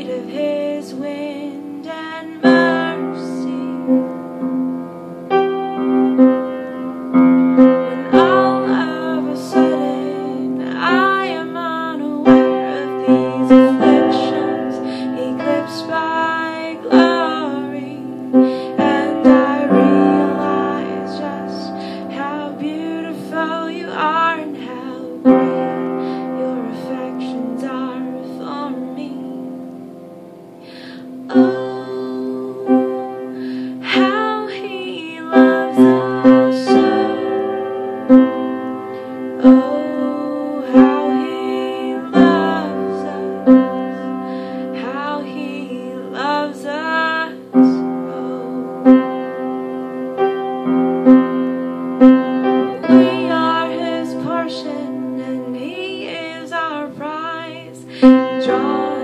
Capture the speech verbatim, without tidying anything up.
heat of his wind and mercy. When all of a sudden I am unaware of these afflictions eclipsed by glory, and I realize just how beautiful you are and how great your affections are for me. Oh, how he loves us so. Oh, how he loves us, how he loves us. Oh, we are his portion and he is our prize. Draw